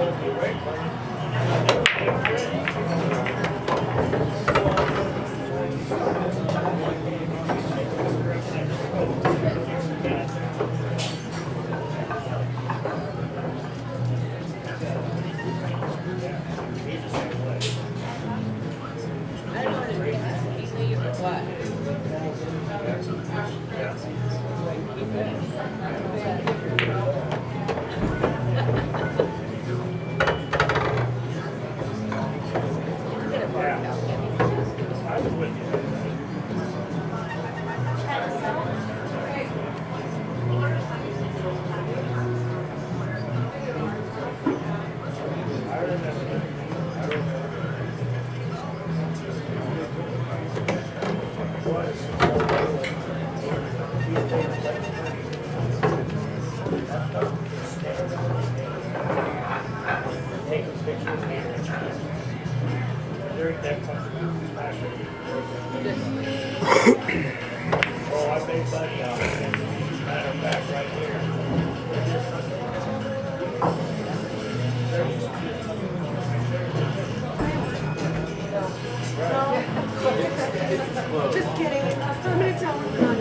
Just kidding. I'm going to tell him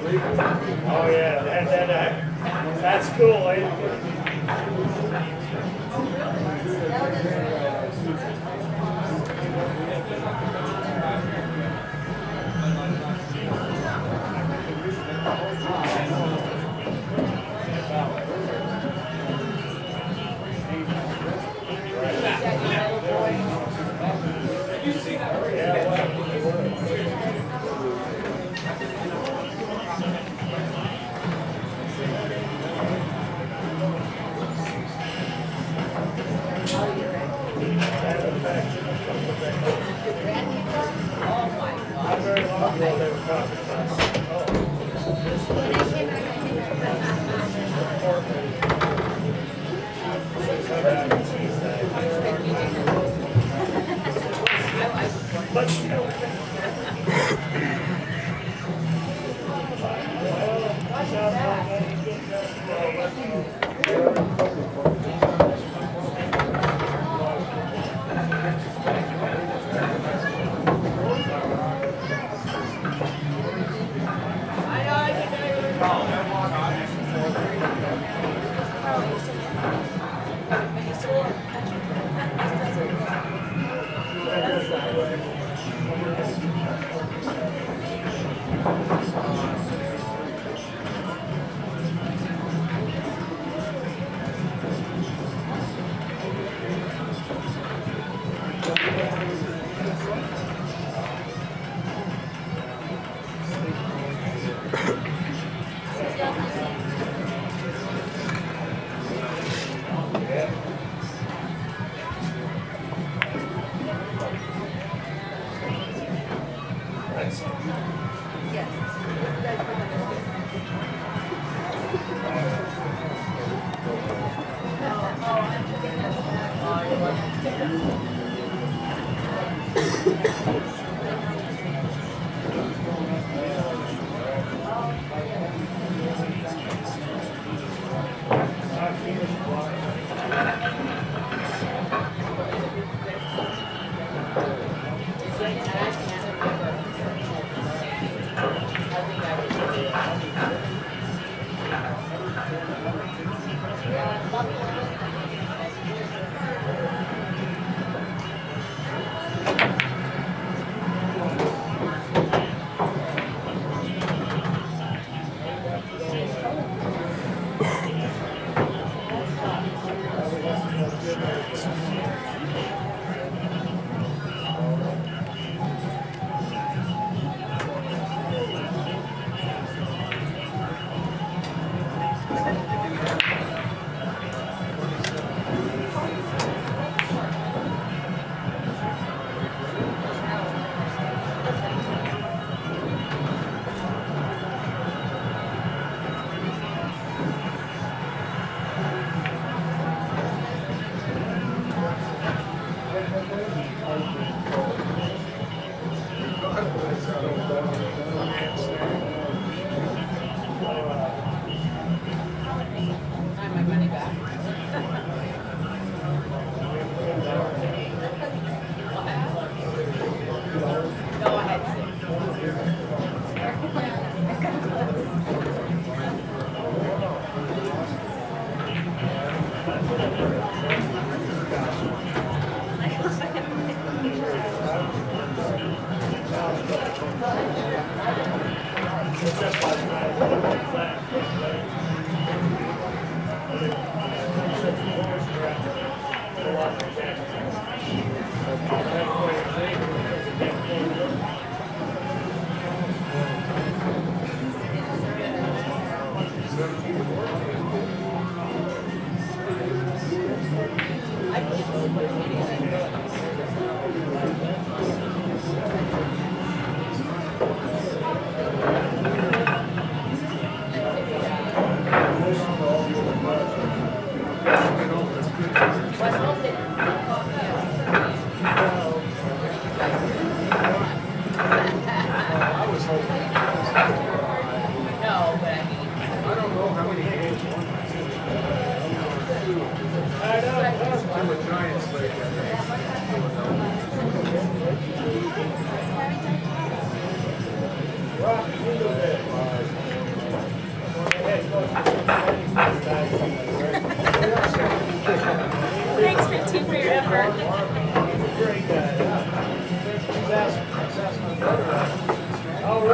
Oh yeah, that's cool, eh?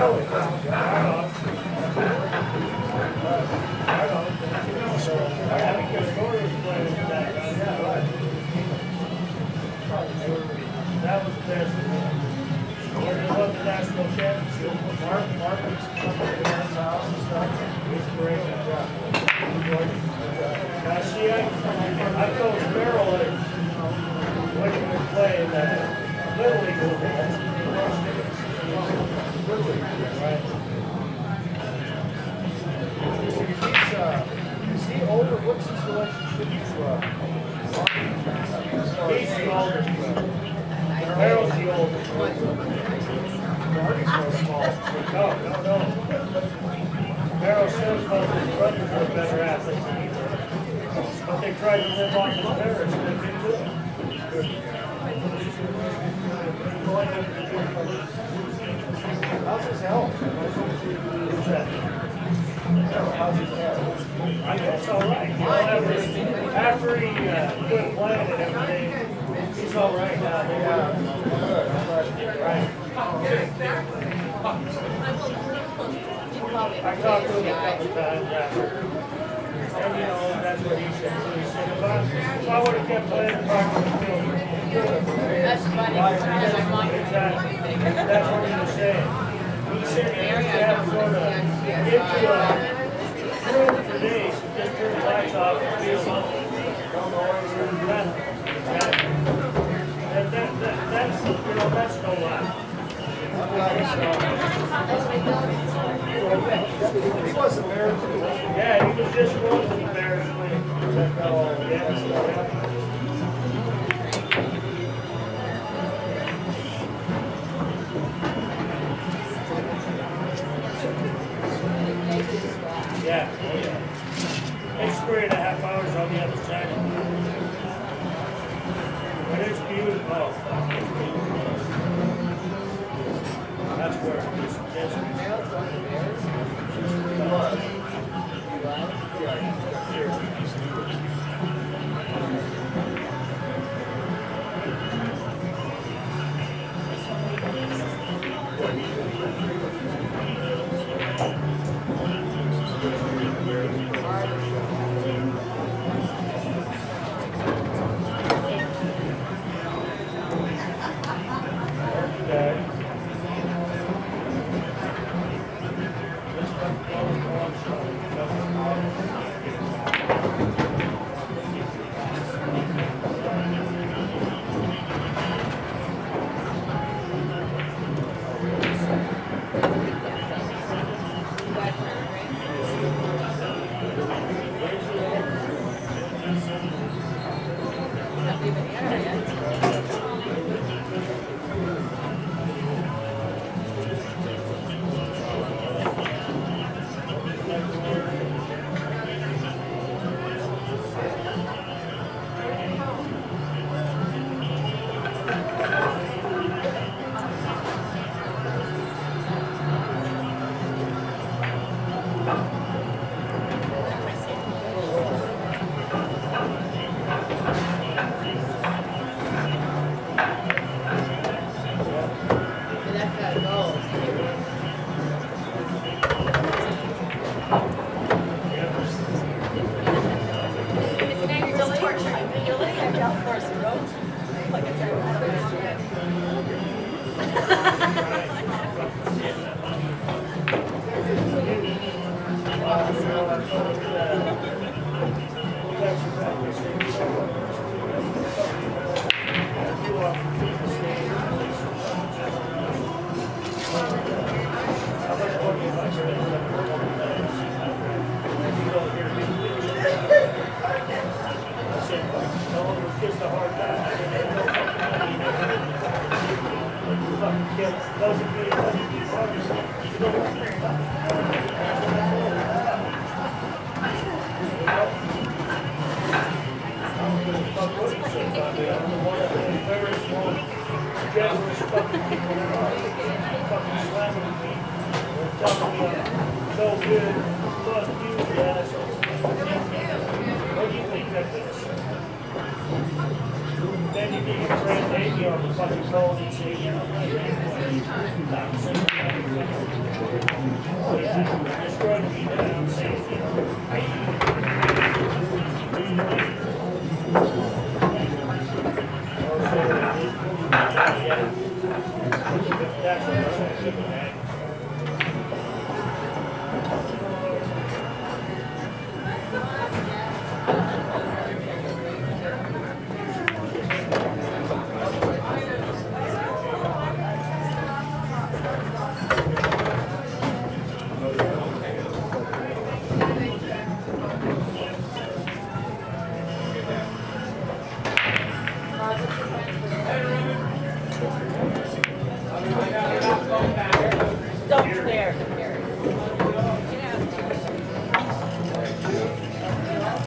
That was the best. When they won the national championship, Mark was coming to his house and stuff. He's great. Now, see, I coached Merrill when he was playing Little League football. Right. Is he older? What's his relationship to He's the oldest brother. Merrill's the oldest brother. Marty's so small. No. Merrill says both his brothers were better athletes than he was. But they tried to live off his parents and they didn't do it. How's his health? How's his health? I guess all right. You know, after he quit playing and everything, he's all right now. Right. I talked to him a couple times after. And you know, that's what he said. So he said, if I would have kept playing, the Park would have killed me. That's funny. Exactly. That's what he was saying. He said he used to have to go to into a room for days and just turn the lights off and feel something. Don't know what he's doing. That's, you know, that's no lie. He was American. Yeah, he was just going to the Bears when he Yeah, oh yeah. It's 3.5 hours on the other side. But it's beautiful. Oh, fuck, it's beautiful. That's where it's destroyed me down, safety. That's what I'm saying.